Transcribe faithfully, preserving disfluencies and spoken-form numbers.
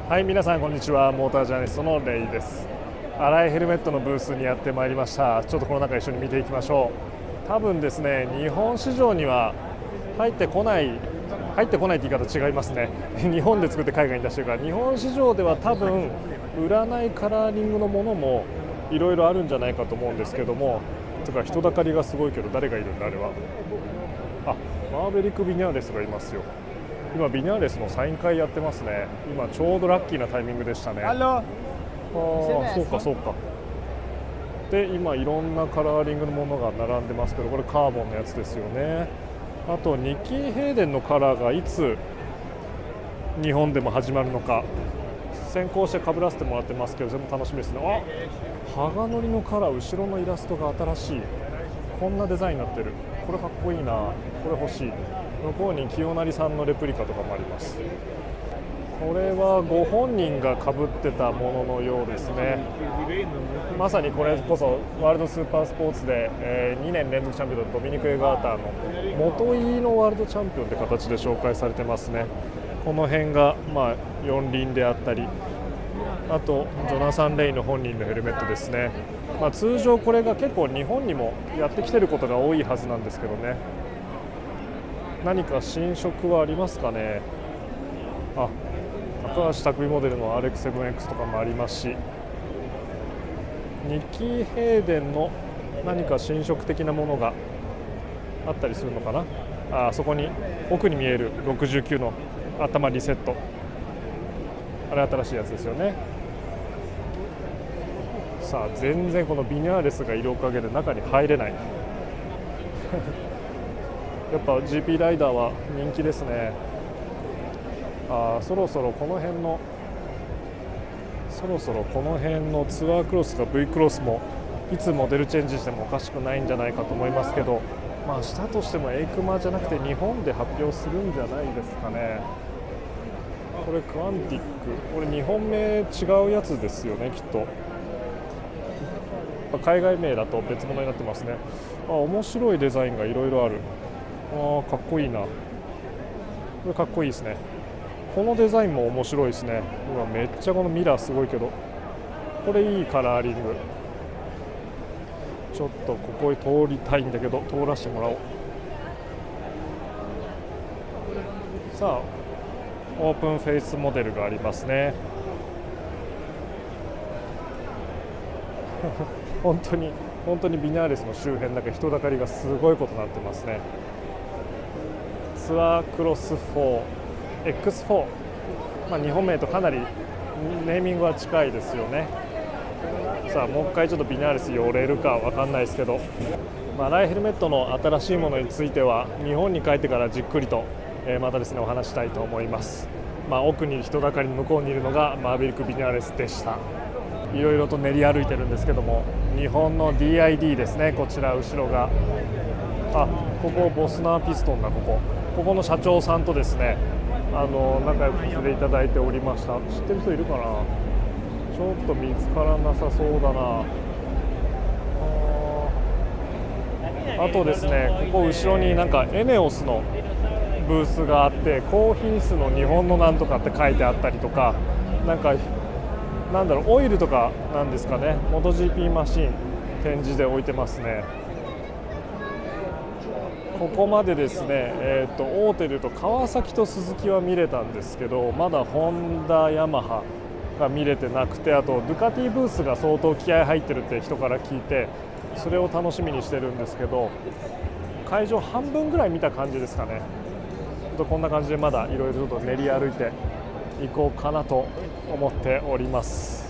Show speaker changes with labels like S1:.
S1: はい、皆さんこんにちは。モータージャーナリストのレイです。荒いヘルメットのブースにやってまいりました。ちょっとこの中一緒に見ていきましょう。多分ですね、日本市場には入ってこない入ってこないって言い方違いますね。日本で作って海外に出してるから、日本市場では多分売らないカラーリングのものもいろいろあるんじゃないかと思うんですけども、とか人だかりがすごいけど誰がいるんだあれは。あ、マーベリック・ビニャーレスがいますよ。今ビニャーレスのサイン会やってますね。今ちょうどラッキーなタイミングでしたね。ああ、そうかそうか。で今いろんなカラーリングのものが並んでますけど、これカーボンのやつですよね。あとニッキー・ヘイデンのカラーがいつ日本でも始まるのか先行して被らせてもらってますけど、全部楽しみですね。あ、鋼のりのカラー、後ろのイラストが新しい。こんなデザインになってる。これかっこいいな。これ欲しい。向こうに清成さんのレプリカとかもあります。これはご本人がかぶってたもののようですね。まさにこれこそワールドスーパースポーツで、えー、にねん連続チャンピオンのドミニク・エガーターの元入りのワールドチャンピオンって形で紹介されてますね。この辺が、まあ、四輪であったり、あとジョナサン・レイの本人のヘルメットですね。まあ、通常これが結構日本にもやってきてることが多いはずなんですけどね。何か新色はありますかね。あ、高橋拓実モデルの アールエックスセブンエックス とかもありますし、ニッキー・ヘイデンの何か新色的なものがあったりするのかな。あ、そこに奥に見えるろくじゅうきゅうの頭リセット、あれ新しいやつですよね。さあ全然このビニャーレスがいるおかげで中に入れないやっぱ ジーピー ライダーは人気ですね。あ、そろそろこの辺のそろそろこの辺のツアークロスか V クロスもいつモデルチェンジしてもおかしくないんじゃないかと思いますけど、まあしたとしてもエイクマじゃなくて日本で発表するんじゃないですかね。これクアンティック、これ日本名違うやつですよね、きっと。海外名だと別物になってますね。あ、面白いデザインがいろいろある。あ、かっこいいな。これかっこいいですね。このデザインも面白いですね。うわ、めっちゃこのミラーすごいけど、これいいカラーリング。ちょっとここへ通りたいんだけど通らせてもらおう。さあオープンフェイスモデルがありますね本当に本当にビニャーレスの周辺だけ人だかりがすごいことになってますね。ツアークロス フォーエックスフォー、まあ、日本名とかなりネーミングは近いですよね。さあもう一回ちょっとビニャーレス寄れるか分かんないですけど、まあ、ライヘルメットの新しいものについては日本に帰ってからじっくりと、えー、またですねお話したいと思います。まあ、奥に人だかりの向こうにいるのがマーベリック・ビニャーレスでした。いろいろと練り歩いてるんですけども、日本の ディーアイディー ですね。こちら後ろが、あ、ここボスナーピストンだ。ここここの社長さんとですね、あの仲良くさせていただいておりました。知ってる人いるかな。ちょっと見つからなさそうだな。あ, あとですね、ここ後ろになんかエネオスのブースがあって、高品質の日本のなんとかって書いてあったりとか、なんかなんだろう、オイルとかなんですかね、モト ジーピー マシン展示で置いてますね。ここまでですね、えー、とオーテルと川崎と鈴木は見れたんですけど、まだホンダ、ヤマハが見れてなくて、あとドゥカティブースが相当気合入ってるって人から聞いて、それを楽しみにしてるんですけど、会場半分ぐらい見た感じですかね。こんな感じでまだいろいろと練り歩いていこうかなと思っております。